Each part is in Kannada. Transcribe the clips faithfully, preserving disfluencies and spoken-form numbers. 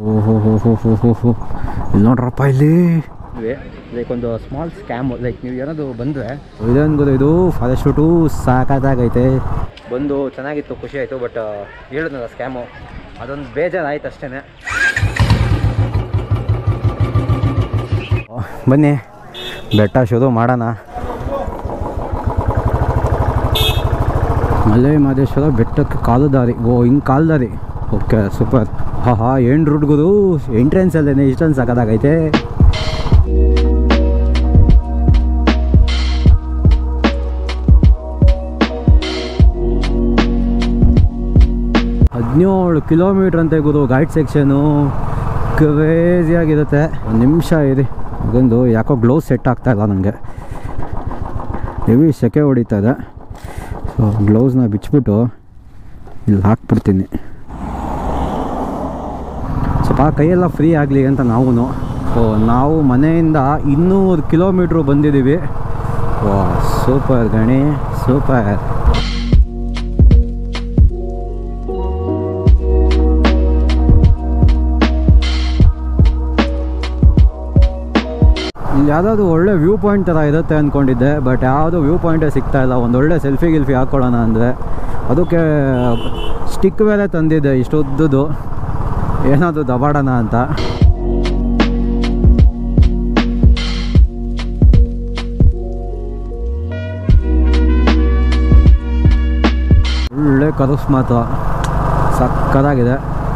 ಓಹೋ ಹೋ ಹೋ ಹೋ ಹೋ ಹೋ ಇಲ್ಲಿ ನೋಡ್ರಪ್ಪ ಇಲ್ಲಿ ಲೈಕ್ ಒಂದು ಸ್ಮಾಲ್ ಸ್ಕ್ಯಾಮ್. ಲೈಕ್ ನೀವು ಏನಾದರೂ ಬಂದರೆ ಇದೇನು ಗೊತ್ತು, ಇದು ಫಾರೆಸ್ಟ್ ಶೂಟು ಸಾಕಾಗೈತೆ. ಬಂದು ಚೆನ್ನಾಗಿತ್ತು, ಖುಷಿ ಆಯಿತು. ಬಟ್ ಹೇಳಿದ್ನಲ್ಲ ಸ್ಕ್ಯಾಮು, ಅದೊಂದು ಬೇಜಾರಾಯ್ತು ಅಷ್ಟೇ. ಬನ್ನಿ ಬೆಟ್ಟ ಶುರು ಮಾಡೋಣ. ಮಲೆ ಮಹದೇಶ್ವರ ಬೆಟ್ಟಕ್ಕೆ ಕಾಲು ದಾರಿ. ಓ ಹಿಂಗೆ ಕಾಲು ದಾರಿ. Okay super. ಹಾಂ ಹಾಂ ಏನು ರೂಟ್ಗಳು ಎಂಟ್ರೆನ್ಸ್ ಅಲ್ಲೇ ಇಷ್ಟೊಂದು ಸಾಕಾಗೈತೆ. ಹದಿನೇಳು ಕಿಲೋಮೀಟ್ರ್ ಅಂತ ಗುರು ಗಾಯ್ಡ್ ಸೆಕ್ಷನು. ಕ್ರೇಜಿಯಾಗಿರುತ್ತೆ. ಒಂದು ನಿಮಿಷ ಇರಿ, ಅದೊಂದು ಯಾಕೋ ಗ್ಲೌಸ್ ಸೆಟ್ ಆಗ್ತಾಯಿಲ್ಲ ನನಗೆ, ಹೆವಿ ಸೆಕೆ ಹೊಡಿತಾ ಇದೆ. ಸೊ ಗ್ಲೌಸ್ನ ಬಿಚ್ಚಿಬಿಟ್ಟು ಇಲ್ಲಿ ಹಾಕ್ಬಿಡ್ತೀನಿ, ಸ್ವಲ್ಪ ಕೈಯೆಲ್ಲ ಫ್ರೀ ಆಗಲಿ ಅಂತ. ನಾವು ಸೊ ನಾವು ಮನೆಯಿಂದ ಇನ್ನೂರು ಕಿಲೋಮೀಟ್ರು ಬಂದಿದ್ದೀವಿ. ವಾ ಸೂಪರ್ ಗಣಿ, ಸೂಪರ್. ಇಲ್ಲಿ ಯಾವುದಾದ್ರು ಒಳ್ಳೆ ವ್ಯೂ ಪಾಯಿಂಟ್ ಥರ ಇರುತ್ತೆ ಅಂದ್ಕೊಂಡಿದ್ದೆ, ಬಟ್ ಯಾವುದೂ ವ್ಯೂ ಪಾಯಿಂಟೇ ಸಿಗ್ತಾಯಿಲ್ಲ. ಒಂದೊಳ್ಳೆ ಸೆಲ್ಫಿ ಗಿಲ್ಫಿ ಹಾಕ್ಕೊಳ್ಳೋಣ ಅಂದರೆ ಅದಕ್ಕೆ ಸ್ಟಿಕ್ ಬೇರೆ ತಂದಿದ್ದೆ ಇಷ್ಟೊದ್ದದು, ಏನಾದರೂ ದಬಾಡೋಣ ಅಂತ. ಒಳ್ಳೆ ಕರುಸ್ ಮಾತ್ರ ಸಕ್ಕತ್ತಾಗಿದೆ.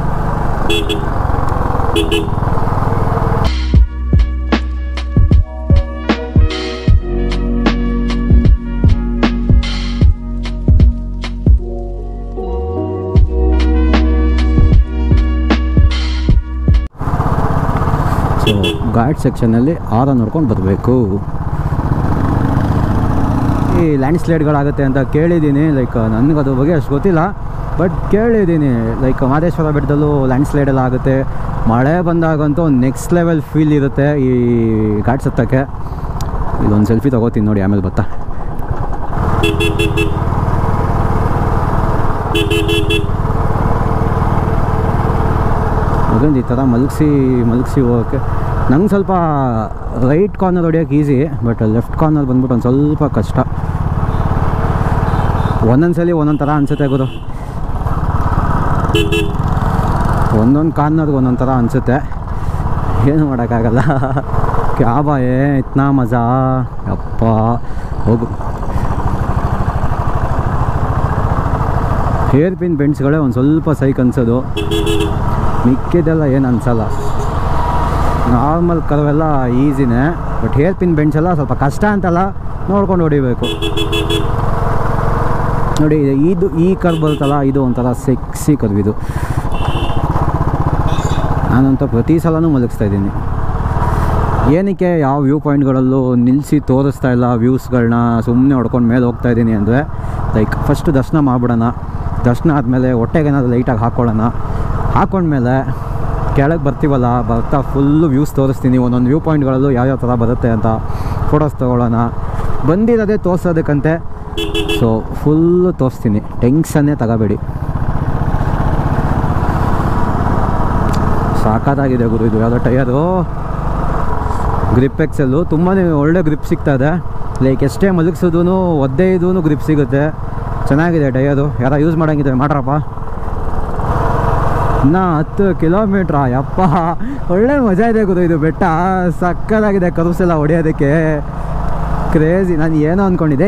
ಸೊ ಘಾಟ್ ಸೆಕ್ಷನಲ್ಲಿ ಆರ ನೋಡ್ಕೊಂಡು ಬರಬೇಕು. ಈ ಲ್ಯಾಂಡ್ ಸ್ಲೈಡ್ಗಳಾಗುತ್ತೆ ಅಂತ ಕೇಳಿದ್ದೀನಿ. ಲೈಕ್ ನನಗೆ ಅದ್ರ ಬಗ್ಗೆ ಅಷ್ಟು ಗೊತ್ತಿಲ್ಲ, ಬಟ್ ಕೇಳಿದ್ದೀನಿ. ಲೈಕ್ ಮಹದೇಶ್ವರ ಬೆಟ್ಟದಲ್ಲೂ ಲ್ಯಾಂಡ್ ಸ್ಲೈಡ್ ಎಲ್ಲ ಆಗುತ್ತೆ. ಮಳೆ ಬಂದಾಗಂತೂ ಒಂದು ನೆಕ್ಸ್ಟ್ ಲೆವೆಲ್ ಫೀಲ್ ಇರುತ್ತೆ ಈ ಘಾಟ್ಸ್ ಹತ್ತಕ್ಕೆ. ಇಲ್ಲೊಂದು ಸೆಲ್ಫಿ ತೊಗೋತೀನಿ ನೋಡಿ, ಆಮೇಲೆ ಬತ್ತಾ. ಅದೊಂದು ಈ ಥರ ಮಲಗಿಸಿ ಮಲಗಿಸಿ ಹೋಗೋಕ್ಕೆ ನಂಗೆ ಸ್ವಲ್ಪ ರೈಟ್ ಕಾರ್ನರ್ ಹೊಡಿಯೋಕ್ಕೆ ಈಸಿ, ಬಟ್ ಲೆಫ್ಟ್ ಕಾರ್ನರ್ ಬಂದ್ಬಿಟ್ಟು ಒಂದು ಸ್ವಲ್ಪ ಕಷ್ಟ. ಒಂದೊಂದು ಸಲ ಒಂದೊಂದು ಥರ ಅನಿಸುತ್ತೆ ಗುರು, ಒಂದೊಂದು ಕಾರ್ನರ್ಗೆ ಒಂದೊಂದು ಥರ ಅನಿಸುತ್ತೆ. ಏನು ಮಾಡೋಕ್ಕಾಗಲ್ಲ. ಕ್ಯಾಬಾ ಏ ಇತ್ನಾ ಮಜಾ ಅಪ್ಪ. ಹೋಗು. ಹೇರ್ ಪಿನ್ ಬೆಂಡ್ಸ್ಗಳೇ ಒಂದು ಸ್ವಲ್ಪ ಸೈಕ್ ಅನ್ಸೋದು, ಮಿಕ್ಕಿದೆಲ್ಲ ಏನು ಅನಿಸಲ್ಲ. ನಾರ್ಮಲ್ ಕರ್ವೆಲ್ಲ ಈಸಿನೇ, ಬಟ್ ಹೇರ್ ಪಿನ್ ಬೆಂಡ್ಸ್ ಎಲ್ಲ ಸ್ವಲ್ಪ ಕಷ್ಟ ಅಂತಲ್ಲ, ನೋಡ್ಕೊಂಡು ಹೊಡಿಬೇಕು. ನೋಡಿ ಇದು ಈ ಕರ್ವ್ ಬರುತ್ತಲ್ಲ, ಇದು ಒಂಥರ ಸೆಕ್ಸಿ ಕರ್ವ್. ಇದು ನಾನಂತೂ ಪ್ರತಿ ಸಲನೂ ಮಲಗಿಸ್ತಾ ಇದ್ದೀನಿ. ಏನಕ್ಕೆ ಯಾವ ವ್ಯೂ ಪಾಯಿಂಟ್ಗಳಲ್ಲೂ ನಿಲ್ಲಿಸಿ ತೋರಿಸ್ತಾ ಇಲ್ಲ ವ್ಯೂಸ್ಗಳನ್ನ, ಸುಮ್ಮನೆ ಹೊಡ್ಕೊಂಡು ಮೇಲೆ ಹೋಗ್ತಾ ಇದ್ದೀನಿ ಅಂದರೆ, ಲೈಕ್ ಫಸ್ಟ್ ದರ್ಶನ ಮಾಡಿಬಿಡೋಣ. ದರ್ಶನ ಆದಮೇಲೆ ಹೊಟ್ಟೆಗೆ ಏನಾದರೂ ಲೈಟಾಗಿ ಹಾಕ್ಕೊಳ್ಳೋಣ. ಹಾಕ್ಕೊಂಡ್ಮೇಲೆ ಕೆಳಗೆ ಬರ್ತೀವಲ್ಲ, ಬರ್ತಾ ಫುಲ್ಲು ವ್ಯೂಸ್ ತೋರಿಸ್ತೀನಿ. ಒಂದೊಂದು ವ್ಯೂ ಪಾಯಿಂಟ್ಗಳಲ್ಲೂ ಯಾವ್ಯಾವ ಥರ ಬರುತ್ತೆ ಅಂತ ಫೋಟೋಸ್ ತೊಗೊಳ್ಳೋಣ. ಬಂದಿರೋದೇ ತೋರಿಸೋದಕ್ಕಂತೆ, ಸೊ ಫುಲ್ಲು ತೋರಿಸ್ತೀನಿ, ಟೆನ್ಷನ್ನೇ ತಗೋಬೇಡಿ. ಸಾಕಾಗಿದೆ ಗುರು ಇದು. ಯಾವುದೋ ಟಯರು ಗ್ರಿಪ್ ಎಕ್ಸೆಲ್ಲು, ತುಂಬಾ ಒಳ್ಳೆ ಗ್ರಿಪ್ ಸಿಗ್ತಾಯಿದೆ. ಲೈಕ್ ಎಷ್ಟೇ ಮಲಗಿಸೋದು ಒದ್ದೇ ಇದೂ ಗ್ರಿಪ್ ಸಿಗುತ್ತೆ. ಚೆನ್ನಾಗಿದೆ ಟಯರು. ಯಾರೋ ಯೂಸ್ ಮಾಡೋಂಗಿದ್ರೆ ಮಾಡ್ರಪ್ಪ. ಇನ್ನೂ ಹತ್ತು ಕಿಲೋಮೀಟ್ರಾ ಯಪ್ಪ, ಒಳ್ಳೆ ಮಜಾ ಇದೆ ಗುರು ಇದು. ಬೆಟ್ಟ ಸಕ್ಕತ್ತಾಗಿದೆ, ಕರ್ವ್ಸ್ ಎಲ್ಲ ಹೊಡೆಯೋದಕ್ಕೆ ಕ್ರೇಜಿ. ನಾನು ಏನೋ ಅಂದ್ಕೊಂಡಿದ್ದೆ,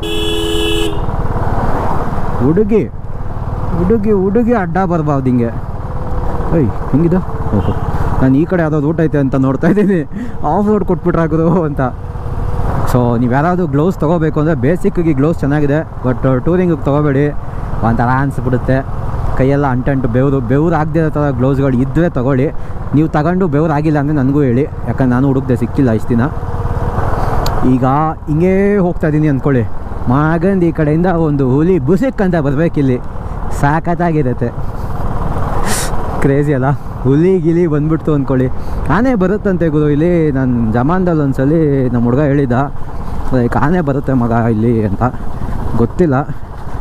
ಹುಡುಗಿ ಹುಡುಗಿ ಹುಡುಗಿ ಅಡ್ಡ ಬರ್ಬಾರ್ದು ಹಿಂಗೆ. ಏಯ್ ಹಿಂಗಿದು. ಓಹೋ, ನಾನು ಈ ಕಡೆ ಯಾವುದಾದ್ರು ಊಟ ಐತೆ ಅಂತ ನೋಡ್ತಾ ಇದ್ದೀನಿ, ಆಫ್ ರೋಡ್ ಕೊಟ್ಬಿಟ್ರಾಗುದು ಅಂತ. ಸೊ ನೀವು ಯಾರಾದರೂ ಗ್ಲೌಸ್ ತೊಗೋಬೇಕು ಅಂದರೆ ಬೇಸಿಕ್ಕಾಗಿ ಗ್ಲೌಸ್ ಚೆನ್ನಾಗಿದೆ, ಬಟ್ ಟೂರಿಂಗಿಗೆ ತೊಗೋಬೇಡಿ, ಒಂಥರ ಅನಿಸ್ಬಿಡುತ್ತೆ. ಕೈಯೆಲ್ಲ ಅಂಟಂಟು ಬೆವರು ಬೆವರು ಆಗದೆ ಇರೋ ಥರ ಗ್ಲೌಸ್ಗಳು ಇದ್ದರೆ ತೊಗೊಳ್ಳಿ. ನೀವು ತಗೊಂಡು ಬೆವರು ಆಗಿಲ್ಲ ಅಂದರೆ ನನಗೂ ಹೇಳಿ, ಯಾಕಂದ್ರೆ ನಾನು ಹುಡುಕ್ದೆ ಸಿಕ್ಕಿಲ್ಲ ಇಷ್ಟು ದಿನ. ಈಗ ಹಿಂಗೇ ಹೋಗ್ತಾಯಿದ್ದೀನಿ ಅಂದ್ಕೊಳ್ಳಿ, ಮಗಂದು ಈ ಕಡೆಯಿಂದ ಒಂದು ಹುಲಿ ಬುಸಿಕ್ ಅಂತ ಬರಬೇಕಿಲ್ಲಿ, ಸಾಕತ್ತಾಗಿರುತ್ತೆ. ಕ್ರೇಜಿ ಅಲ್ಲ, ಹುಲಿ ಗಿಲಿ ಬಂದ್ಬಿಡ್ತು ಅಂದ್ಕೊಳ್ಳಿ. ಆನೆ ಬರುತ್ತಂತೆ ಗುರು ಇಲ್ಲಿ. ನಾನು ಜಮಾನ್ದಲ್ಲಿ ಒಂದ್ಸಲಿ ನಮ್ಮ ಹುಡುಗ ಹೇಳಿದ, ಲೈಕ್ ಆನೆ ಬರುತ್ತೆ ಮಗ ಇಲ್ಲಿ ಅಂತ. ಗೊತ್ತಿಲ್ಲ,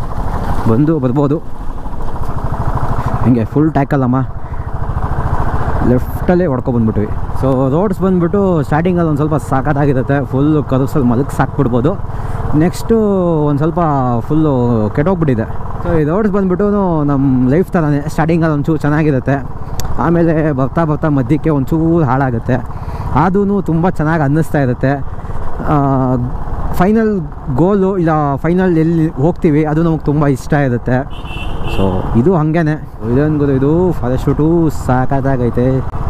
ಬಂದು ಬರ್ಬೋದು. ಹಿಂಗೆ ಫುಲ್ ಟ್ಯಾಕಲ್ಲಮ್ಮ. ಲೆಫ್ಟಲ್ಲೇ ಹೊಡ್ಕೊಬಂದ್ಬಿಟ್ವಿ. ಸೊ ರೋಡ್ಸ್ ಬಂದುಬಿಟ್ಟು ಸ್ಟಾರ್ಟಿಂಗಲ್ಲಿ ಒಂದು ಸ್ವಲ್ಪ ಸಾಕಾಗಿರುತ್ತೆ, ಫುಲ್ಲು ಕರುಸಲ್ಲಿ ಮಲಗಿ ಸಾಕ್ಬಿಡ್ಬೋದು. ನೆಕ್ಸ್ಟು ಒಂದು ಸ್ವಲ್ಪ ಫುಲ್ಲು ಕೆಟ್ಟೋಗ್ಬಿಟ್ಟಿದೆ. ಸೊ ಈ ರೋಡ್ಸ್ ಬಂದುಬಿಟ್ಟು ನಮ್ಮ ಲೈಫ್ ಥರನೇ, ಸ್ಟಾರ್ಟಿಂಗಲ್ಲಿ ಒಂಚೂರು ಚೆನ್ನಾಗಿರುತ್ತೆ, ಆಮೇಲೆ ಬರ್ತಾ ಬರ್ತಾ ಮಧ್ಯಕ್ಕೆ ಒಂಚೂರು ಹಾಳಾಗುತ್ತೆ. ಅದೂ ತುಂಬ ಚೆನ್ನಾಗಿ ಅನ್ನಿಸ್ತಾ ಇರುತ್ತೆ. ಫೈನಲ್ ಗೋಲು ಇಲ್ಲ ಫೈನಲ್ ಎಲ್ಲಿ ಹೋಗ್ತೀವಿ ಅದು ನಮಗೆ ತುಂಬ ಇಷ್ಟ ಇರುತ್ತೆ. ಸೊ ಇದು ಹಾಗೇನೆ. ಇದೊಂದು ಗೊತ್ತು, ಇದು ಫಾರೆಸ್ಟ್ ಶೂಟು ಸಾಕಾಗೈತೆ.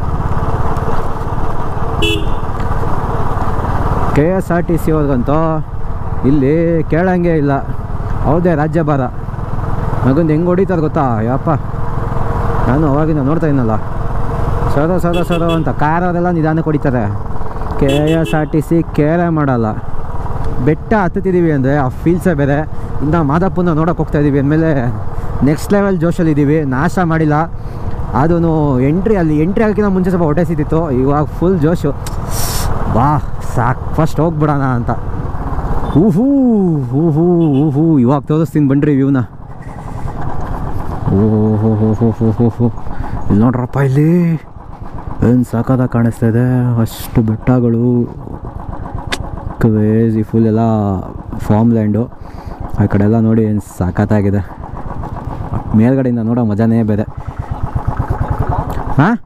K S R T C ಅವ್ರಿಗಂತೂ ಇಲ್ಲಿ ಕೇಳಂಗೆ ಇಲ್ಲ, ಹೌದೇ ರಾಜ್ಯಭಾರ. ಮಗಂದು ಹೆಂಗೆ ಹೊಡಿತಾರೆ ಗೊತ್ತಾ, ಯಪ್ಪ ನಾನು ಅವಾಗಿಂದ ನೋಡ್ತಾ ಇದ್ದೀನಲ್ಲ, ಸರೋ ಸರೋ ಸರೋ ಅಂತ ಕಾರವರೆಲ್ಲ ನಿಧಾನಕ್ಕೆ ಹೊಡಿತಾರೆ. K S R T C care ಮಾಡಲ್ಲ. ಬೆಟ್ಟ ಹತ್ತುತ್ತಿದ್ದೀವಿ ಅಂದರೆ ಆ ಫೀಲ್ಸೇ ಬೇರೆ. ಇನ್ನು ಮಾದಪ್ಪನ ನೋಡೋಕೆ ಹೋಗ್ತಾಯಿದ್ದೀವಿ ಅಂದಮೇಲೆ ನೆಕ್ಸ್ಟ್ ಲೆವೆಲ್ ಜೋಶಲ್ಲಿದ್ದೀವಿ. ನಾಶ ಮಾಡಿಲ್ಲ. ಅದೂ ಎಂಟ್ರಿ ಅಲ್ಲಿ ಎಂಟ್ರಿ ಆಗೋಕ್ಕಿಂತ ಮುಂಚೆ ಸ್ವಲ್ಪ ಹೊಟ್ಟೆ ಸಿಕ್ತಿತ್ತು, ಇವಾಗ ಫುಲ್ ಜೋಶು. ಬಾ ಸಾಕು, ಫಸ್ಟ್ ಹೋಗ್ಬಿಡೋಣ ಅಂತ. ಊಹೂ ಊಹೂ ಊಹೂ ಇವಾಗ ತೋರಿಸ್ತೀನಿ ಬನ್ನಿರಿ ವ್ಯೂನ. ಓಹೋ ಹೋ ಹೋ ಹೋ ಹೋ ಹೋ ಇಲ್ಲಿ ನೋಡ್ರಪ್ಪ, ಇಲ್ಲಿ ಏನು ಸಾಕಾದಾಗ ಕಾಣಿಸ್ತಾ ಇದೆ. ಅಷ್ಟು ಬೆಟ್ಟಗಳು, ಕ್ರೇಜಿ ಫುಲ್ ಎಲ್ಲ ಫಾರ್ಮ್ ಲ್ಯಾಂಡು. ಆ ಕಡೆ ಎಲ್ಲ ನೋಡಿ ಏನು ಸಾಕಾಗಿದೆ. ಮೇಲ್ಗಡೆಯಿಂದ ನೋಡೋ ಮಜಾನೇ ಬೇರೆ. ಹಾಂ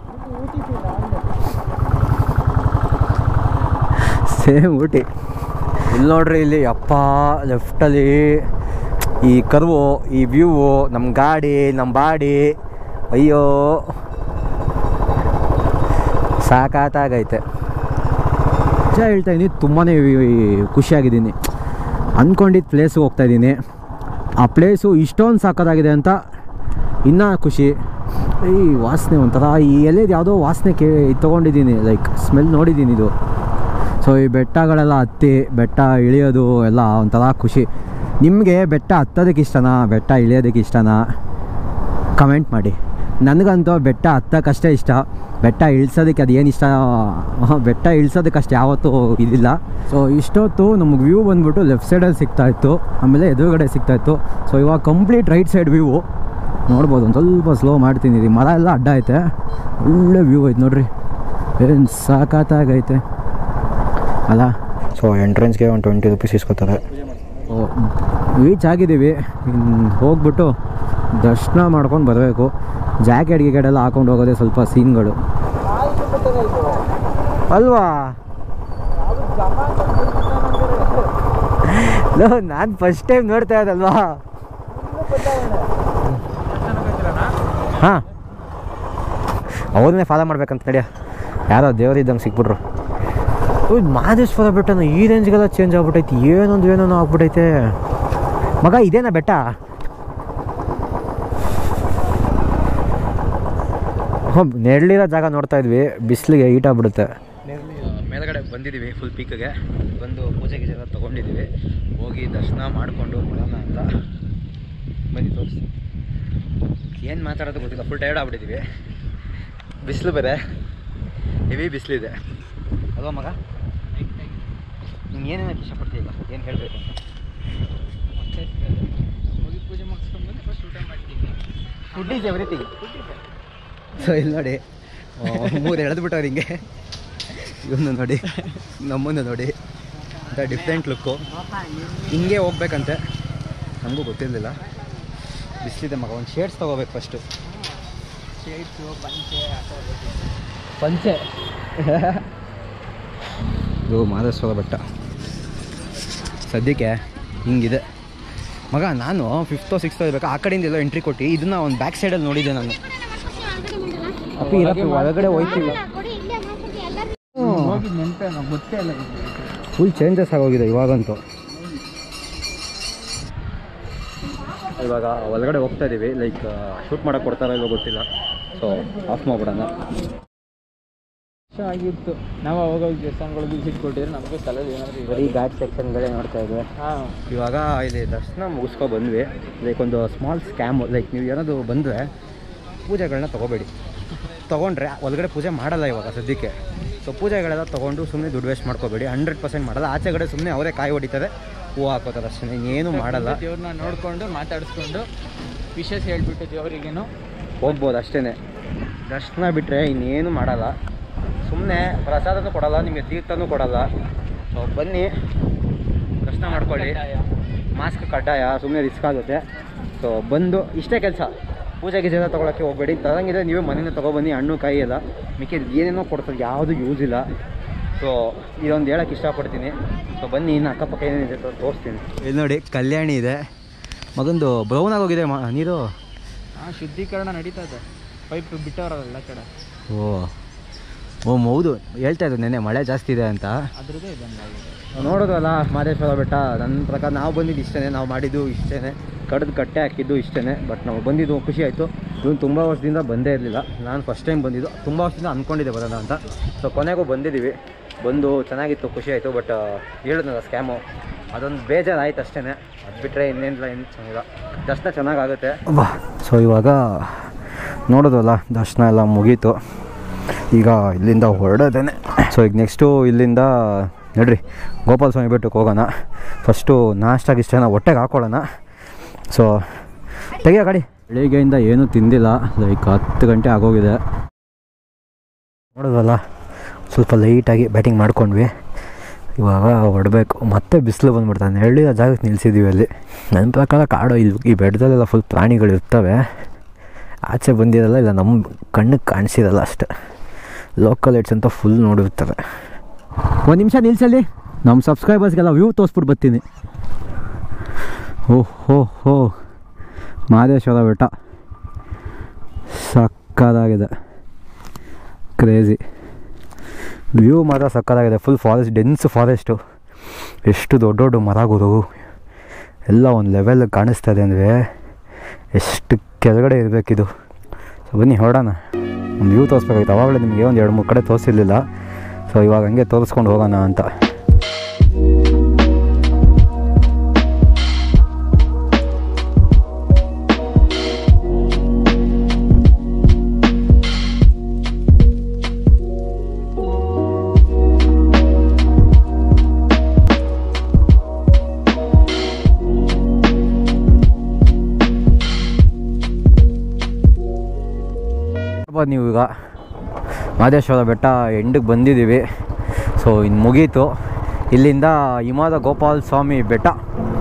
ಸೇಮ್ ಊಟಿ. ಇಲ್ಲಿ ನೋಡ್ರಿ, ಇಲ್ಲಿ ಅಪ್ಪ ಲೆಫ್ಟಲ್ಲಿ ಈ ಕರ್ವು, ಈ ವ್ಯೂವು, ನಮ್ಮ ಗಾಡಿ, ನಮ್ಮ ಬಾಡಿ, ಅಯ್ಯೋ ಸಾಕಾಗೈತೆ. ನಿಜ ಹೇಳ್ತಾಯಿದ್ದೀನಿ, ತುಂಬಾ ಖುಷಿಯಾಗಿದ್ದೀನಿ. ಅಂದ್ಕೊಂಡಿದ್ದ ಪ್ಲೇಸ್ಗೆ ಹೋಗ್ತಾಯಿದ್ದೀನಿ. ಆ ಪ್ಲೇಸು ಇಷ್ಟೊಂದು ಸಾಕಾಗಿದೆ ಅಂತ ಇನ್ನೂ ಖುಷಿ. ಈ ವಾಸನೆ ಒಂಥರ, ಈ ಎಲೆದು ಯಾವುದೋ ವಾಸನೆ ಕೇ ತೊಗೊಂಡಿದ್ದೀನಿ, ಲೈಕ್ ಸ್ಮೆಲ್ ನೋಡಿದ್ದೀನಿ ಇದು. ಸೊ ಈ ಬೆಟ್ಟಗಳೆಲ್ಲ ಹತ್ತಿ ಬೆಟ್ಟ ಇಳಿಯೋದು ಎಲ್ಲ ಒಂಥರ ಖುಷಿ. ನಿಮಗೆ ಬೆಟ್ಟ ಹತ್ತೋದಕ್ಕೆ ಇಷ್ಟನಾ, ಬೆಟ್ಟ ಇಳಿಯೋದಕ್ಕೆ ಇಷ್ಟನಾ, ಕಮೆಂಟ್ ಮಾಡಿ. ನನಗಂತೂ ಬೆಟ್ಟ ಹತ್ತಕ್ಕಷ್ಟೇ ಇಷ್ಟ, ಬೆಟ್ಟ ಇಳಿಸೋದಕ್ಕೆ ಅದೇನು ಇಷ್ಟ, ಬೆಟ್ಟ ಇಳಿಸೋದಕ್ಕಷ್ಟು ಯಾವತ್ತೂ ಇದಿಲ್ಲ. ಸೊ ಇಷ್ಟೊತ್ತು ನಮಗೆ ವ್ಯೂ ಬಂದುಬಿಟ್ಟು ಲೆಫ್ಟ್ ಸೈಡಲ್ಲಿ ಸಿಗ್ತಾಯಿತ್ತು, ಆಮೇಲೆ ಎದುರುಗಡೆ ಸಿಗ್ತಾಯಿತ್ತು. ಸೊ ಇವಾಗ ಕಂಪ್ಲೀಟ್ ರೈಟ್ ಸೈಡ್ ವ್ಯೂ ನೋಡ್ಬೋದು. ಒಂದು ಸ್ವಲ್ಪ ಸ್ಲೋ ಮಾಡ್ತೀನಿ, ರೀ ಮರ ಎಲ್ಲ ಅಡ್ಡ ಐತೆ, ಒಳ್ಳೆ ವ್ಯೂ ಐತೆ ನೋಡ್ರಿ, ಏನು ಸಾಕಾಗೈತೆ ಅಲ್ಲ. ಸೊ ಎಂಟ್ರೆನ್ಸ್ಗೆ ಒಂದು ಟ್ವೆಂಟಿ ರುಪೀಸ್ ಇಸ್ಕೊತಾರೆ. ರೀಚ್ ಆಗಿದ್ದೀವಿ, ಇನ್ನು ಹೋಗ್ಬಿಟ್ಟು ದರ್ಶನ ಮಾಡ್ಕೊಂಡು ಬರಬೇಕು. ಜಾಕೆಟ್ ಗಿಕೆಟ್ ಎಲ್ಲ ಹಾಕೊಂಡು ಹೋಗೋದೇ ಸ್ವಲ್ಪ ಸೀನ್ಗಳು ಅಲ್ವಾ. ನಾನು ಫಸ್ಟ್ ಟೈಮ್ ನೋಡ್ತಾ ಇದ್ದಲ್ವಾ. ಹಾಂ ಅವ್ರನ್ನೇ ಫಾಲೋ ಮಾಡ್ಬೇಕಂತ ನಡೆಯ, ಯಾರೋ ದೇವರಿದ್ದಂಗೆ ಸಿಕ್ಬಿಟ್ರು. ಮಹದೇಶ್ವರ ಬೆಟ್ಟನ ಈ ರೇಂಜ್ಗೆಲ್ಲ ಚೇಂಜ್ ಆಗ್ಬಿಟ್ಟೈತಿ, ಏನೊಂದು ಏನೋ ಆಗ್ಬಿಟ್ಟೈತೆ ಮಗ. ಇದೇನಾ ಬೆಟ್ಟ? ಹಾಂ ನೆರಳಿರೋ ಜಾಗ ನೋಡ್ತಾ ಇದ್ವಿ, ಬಿಸಿಲಿಗೆ ಹೀಟ್ ಆಗ್ಬಿಡುತ್ತೆ. ಮೇಲ್ಗಡೆ ಬಂದಿದ್ದೀವಿ, ಫುಲ್ ಪೀಕ್ಗೆ ಬಂದು ಪೂಜೆ ಗೀಜೆ ಎಲ್ಲ ತೊಗೊಂಡಿದ್ದೀವಿ. ಹೋಗಿ ದರ್ಶನ ಮಾಡಿಕೊಂಡು ಬರೋಣ ಅಂತ ಬನ್ನಿ ತೋರಿಸ್ತೀನಿ. ಏನು ಮಾತಾಡೋದು ಗೊತ್ತಿಲ್ಲ, ಫುಲ್ ಟೈರ್ಡ್ ಆಗ್ಬಿಟ್ಟಿದ್ದೀವಿ. ಬಿಸಿಲು ಬೇರೆ, ಹೆವಿ ಬಿಸಿಲಿದೆ ಅಲ್ವಾ ಮಗ. ನೀನು ಏನೇನಕ್ಕೆ ಇಷ್ಟಪಡ್ತೀಯ ಈಗ, ಏನು ಹೇಳಬೇಕು ಅಂತ? ಪೂಜೆ ಮುಗಿಸ್ಕೊಂಡ್ಬಂದು ಫಸ್ಟ್ ಊಟ ಮಾಡ್ತೀನಿ. Food is everything. ಸೊ ಇಲ್ಲಿ ನೋಡಿ, ಮೂರು ಎಳೆದ್ಬಿಟ್ಟವ್ರು ಹಿಂಗೆ. ಇವನು ನೋಡಿ, ನಮ್ಮನ್ನು ನೋಡಿ, ಅಂತ ಡಿಫ್ರೆಂಟ್ ಲುಕ್ಕು. ಹಿಂಗೆ ಹೋಗ್ಬೇಕಂತೆ, ನಮಗೂ ಗೊತ್ತಿರಲಿಲ್ಲ. ಬಿಸಿಲಿದೆ ಮಗ, ಒಂದು ಶೇಡ್ಸ್ ತೊಗೋಬೇಕು ಫಸ್ಟು. ಶೇಡ್ಸು ಪಂಚೆ ಪಂಚೆ ಇದು ಮಹದೇಶ್ವರ ಬೆಟ್ಟ ಸದ್ಯಕ್ಕೆ ಹಿಂಗಿದೆ ಮಗ. ನಾನು ಫಿಫ್ತೋ ಸಿಕ್ಸ್ತೋ ಇರಬೇಕು, ಆ ಕಡೆಯಿಂದ ಎಲ್ಲೋ ಎಂಟ್ರಿ ಕೊಟ್ಟು ಇದನ್ನ ಒಂದು ಬ್ಯಾಕ್ ಸೈಡಲ್ಲಿ ನೋಡಿದ್ದೆ ನಾನು. ಅಪ್ಪಿ ಇರಪ್ಪಿ ಒಳಗಡೆ ಹೋಯ್ತೀವಿ. ಗೊತ್ತೇ ಇಲ್ಲ, ಫುಲ್ ಚೇಂಜಸ್ ಆಗೋಗಿದೆ ಇವಾಗಂತೂ. ಇವಾಗ ಒಳಗಡೆ ಹೋಗ್ತಾ ಇದ್ದೀವಿ, ಲೈಕ್ ಶೂಟ್ ಮಾಡೋಕ್ಕೆ ಕೊಡ್ತಾರೋ ಇಲ್ಲೋ ಗೊತ್ತಿಲ್ಲ. ಸೊ ಆಫ್ ಮಾಡ್ಬಿಡೋಣ. ಆಗಿತ್ತು ನಾವು ಅವಾಗ ದೇವಸ್ಥಾನಗಳು ವಿಸಿಟ್ ಕೊಟ್ಟಿದ್ರೆ ನಮಗೆ ಸ್ಥಳದಲ್ಲಿ ಏನಾದರೂ ಬರೀ ಘಾಟ್ ಸೆಕ್ಷನ್ಗಳೇ ನೋಡ್ತಾ ಇದ್ವಿ. ಹಾಂ ಇವಾಗ ಇಲ್ಲಿ ದರ್ಶನ ಮುಗಿಸ್ಕೊ ಬಂದ್ವಿ. ಲೈಕ್ ಒಂದು ಸ್ಮಾಲ್ ಸ್ಕ್ಯಾಮು, ಲೈಕ್ ನೀವು ಏನಾದರೂ ಬಂದರೆ ಪೂಜೆಗಳನ್ನ ತೊಗೋಬೇಡಿ. ತೊಗೊಂಡ್ರೆ ಒಳಗಡೆ ಪೂಜೆ ಮಾಡಲ್ಲ ಇವಾಗ ಸದ್ಯಕ್ಕೆ. ಸೊ ಪೂಜೆಗಳೆಲ್ಲ ತೊಗೊಂಡು ಸುಮ್ಮನೆ ದುಡ್ಡು ವೇಸ್ಟ್ ಮಾಡ್ಕೋಬೇಡಿ. ಹಂಡ್ರೆಡ್ ಪರ್ಸೆಂಟ್ ಮಾಡಲ್ಲ. ಆಚೆಗಡೆ ಸುಮ್ಮನೆ ಅವರೇ ಕಾಯಿ ಹೊಡಿತಾರೆ, ಹೂವು ಹಾಕೋತಾರೆ ಅಷ್ಟೇ, ಇನ್ನೇನು ಮಾಡಲ್ಲ. ದೇವ್ರನ್ನ ನೋಡಿಕೊಂಡು ಮಾತಾಡಿಸ್ಕೊಂಡು ವಿಶೇಷ ಹೇಳ್ಬಿಟ್ಟು ದೇವರಿಗೇನು ಹೋಗ್ಬೋದು ಅಷ್ಟೇ. ದರ್ಶನ ಬಿಟ್ಟರೆ ಇನ್ನೇನು ಮಾಡಲ್ಲ. ಸುಮ್ಮನೆ ಪ್ರಸಾದನೂ ಕೊಡಲ್ಲ, ನಿಮಗೆ ತೀರ್ಥನೂ ಕೊಡಲ್ಲ. ಸೊ ಬನ್ನಿ ದರ್ಶನ ಮಾಡ್ಕೊಳ್ಳಿ. ಮಾಸ್ಕ್ ಕಡ್ಡಾಯ, ಸುಮ್ಮನೆ ರಿಸ್ಕ್ ಆಗುತ್ತೆ. ಸೊ ಬಂದು ಇಷ್ಟೇ ಕೆಲಸ. ಪೂಜೆ ಗೀಜೆ ಎಲ್ಲ ತೊಗೊಳಕ್ಕೆ ಹೋಗಬೇಡಿ. ತರಂಗಿದೆ ನೀವೇ ಮನೆಯಿಂದ ತೊಗೊಬನ್ನಿ. ಹಣ್ಣು ಕಾಯಿ ಎಲ್ಲ ಮಿಕ್ಕಿದ್ದು ಏನೇನೋ ಕೊಡ್ತಾರೆ, ಯಾವುದು ಯೂಸ್ ಇಲ್ಲ. ಸೊ ಇದೊಂದು ಹೇಳೋಕ್ಕೆ ಇಷ್ಟಪಡ್ತೀನಿ. ಸೊ ಬನ್ನಿ, ಇನ್ನು ಅಕ್ಕಪಕ್ಕ ಏನೇನಿದೆ ತೋರಿಸ್ತೀನಿ. ಇಲ್ಲಿ ನೋಡಿ ಕಲ್ಯಾಣಿ ಇದೆ. ಮಗಂದು ಬ್ರೌನ್ ಆಗೋಗಿದೆ ಮಾ ನೀರು. ಹಾಂ, ಶುದ್ಧೀಕರಣ ನಡೀತಾ ಇದೆ. ಪೈಪ್ ಬಿಟ್ಟವರಲ್ಲ ಕಡೆ. ಓ ಓ ಹೌದು, ಹೇಳ್ತಾ ಇದ್ದು ನೆನ್ನೆ ಮಳೆ ಜಾಸ್ತಿ ಇದೆ ಅಂತ. ಅದ್ರದ್ದೇ ಇದಂಗಾಗಿದೆ. ನೋಡೋದಲ್ಲ ಮಹದೇಶ್ವರ ಬೆಟ್ಟ. ನನ್ನ ಪ್ರಕಾರ ನಾವು ಬಂದಿದ್ದು ಇಷ್ಟೇ, ನಾವು ಮಾಡಿದ್ದು ಇಷ್ಟೇ, ಕಡ್ದು ಕಟ್ಟೆ ಹಾಕಿದ್ದು ಇಷ್ಟೇ. ಬಟ್ ನಾವು ಬಂದಿದ್ದು ಖುಷಿ ಆಯಿತು. ಇವನು ತುಂಬ ವರ್ಷದಿಂದ ಬಂದೇ ಇರಲಿಲ್ಲ. ನಾನು ಫಸ್ಟ್ ಟೈಮ್ ಬಂದಿದ್ದು. ತುಂಬ ವರ್ಷದಿಂದ ಅಂದ್ಕೊಂಡಿದ್ದೆ ಬರೋಣ ಅಂತ. ಸೊ ಕೊನೆಗೂ ಬಂದಿದ್ದೀವಿ. ಬಂದು ಚೆನ್ನಾಗಿತ್ತು, ಖುಷಿ ಆಯಿತು. ಬಟ್ ಹೇಳಿದ್ನಲ್ಲ ಸ್ಕ್ಯಾಮು, ಅದೊಂದು ಬೇಜಾರಾಯ್ತು ಅಷ್ಟೇ. ಅದು ಬಿಟ್ಟರೆ ಇನ್ನೇನಿಲ್ಲ, ಏನು ಚೆನ್ನಾಗಿಲ್ಲ. ದರ್ಶನ ಚೆನ್ನಾಗಾಗುತ್ತೆ. ಬಾ ಸೊ ಇವಾಗ ನೋಡೋದಲ್ಲ ದರ್ಶನ ಎಲ್ಲ ಮುಗೀತು. ಈಗ ಇಲ್ಲಿಂದ ಹೊರಡೋದೇನೆ. ಸೊ ಈಗ ನೆಕ್ಸ್ಟು ಇಲ್ಲಿಂದ ನಡ್ರಿ ಗೋಪಾಲ ಸ್ವಾಮಿ ಬೆಟ್ಟಕ್ಕೆ ಹೋಗೋಣ. ಫಸ್ಟು ನಾಷ್ಟಾಗಿ ಇಷ್ಟನ ಹೊಟ್ಟೆಗೆ ಹಾಕ್ಕೊಳ್ಳೋಣ. ಸೊ ತೆಗಿಯೋ ಗಾಡಿ. ಬೆಳಿಗ್ಗೆಯಿಂದ ಏನೂ ತಿಂದಿಲ್ಲ, ಲೈಕ್ ಹತ್ತು ಗಂಟೆ ಆಗೋಗಿದೆ. ನೋಡೋದಲ್ಲ ಸ್ವಲ್ಪ ಲೈಟಾಗಿ ಬ್ಯಾಟಿಂಗ್ ಮಾಡ್ಕೊಂಡ್ವಿ. ಇವಾಗ ಹೊಡಬೇಕು. ಮತ್ತೆ ಬಿಸಿಲು ಬಂದುಬಿಡ್ತಾನೆ. ಹೇಳಿದ ಜಾಗಕ್ಕೆ ನಿಲ್ಲಿಸಿದ್ದೀವಿ ಅಲ್ಲಿ. ನನ್ನ ಪ್ರಕಾರ ಕಾಡು ಇಲ್ಲಿ ಈ ಬೆಟ್ಟದಲ್ಲೆಲ್ಲ ಫುಲ್ ಪ್ರಾಣಿಗಳು ಇರ್ತವೆ. ಆಚೆ ಬಂದಿರಲ್ಲ, ಇಲ್ಲ ನಮ್ಮ ಕಣ್ಣಿಗೆ ಕಾಣಿಸಿರಲ್ಲ ಅಷ್ಟೆ. ಲೋಕಲ್ ಲೈಟ್ಸ್ ಅಂತ ಫುಲ್ ನೋಡಿರ್ತಾರೆ. ಒಂದು ನಿಮಿಷ ನಿಲ್ಸಲ್ಲಿ, ನಮ್ಮ ಸಬ್ಸ್ಕ್ರೈಬರ್ಸ್ಗೆಲ್ಲ ವ್ಯೂ ತೋರಿಸ್ಬಿಟ್ಟು ಬರ್ತೀನಿ. ಓಹ್ ಹೋ ಹೋ ಮಹದೇಶ್ವರ ಬೆಟ್ಟ ಸಕ್ಕತ್ತಾಗಿದೆ. ಕ್ರೇಜಿ ವ್ಯೂ ಮಾತ್ರ ಸಕ್ಕತ್ತಾಗಿದೆ. Full forest, dense forest. ಎಷ್ಟು ದೊಡ್ಡ ದೊಡ್ಡ ಮರಗಳು ಎಲ್ಲ ಒಂದು ಲೆವೆಲ್ ಕಾಣಿಸ್ತಾ ಇದೆ ಅಂದರೆ ಎಷ್ಟು ಕೆಳಗಡೆ ಇರಬೇಕಿದು. ಸೊ ಬನ್ನಿ ಹೊರಡೋಣ. ಒಂದು ವ್ಯೂ ತೋರಿಸ್ಬೇಕಾಗಿತ್ತು. ಅವಾಗಲೇ ನಿಮಗೆ ಒಂದು ಎರಡು ಮೂರು ಕಡೆ ತೋರಿಸಿರ್ಲಿಲ್ಲ. ಸೊ ಇವಾಗ ಹಂಗೆ ತೋರಿಸ್ಕೊಂಡು ಹೋಗೋಣ ಅಂತ. ನೀವು ಈಗ ಮಹದೇಶ್ವರ ಬೆಟ್ಟ ಎಂಡಿಗೆ ಬಂದಿದ್ದೀವಿ. ಸೊ ಇನ್ನು ಮುಗೀತು. ಇಲ್ಲಿಂದ ಹಿಮದ ಗೋಪಾಲ ಸ್ವಾಮಿ ಬೆಟ್ಟ